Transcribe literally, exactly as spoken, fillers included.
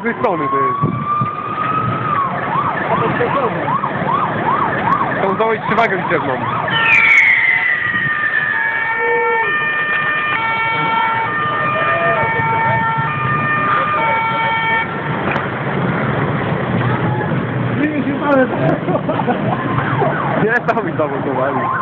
każdej strony to jest. Chcą założyć przewagę liczebną. Nie, tam ich zablokowali.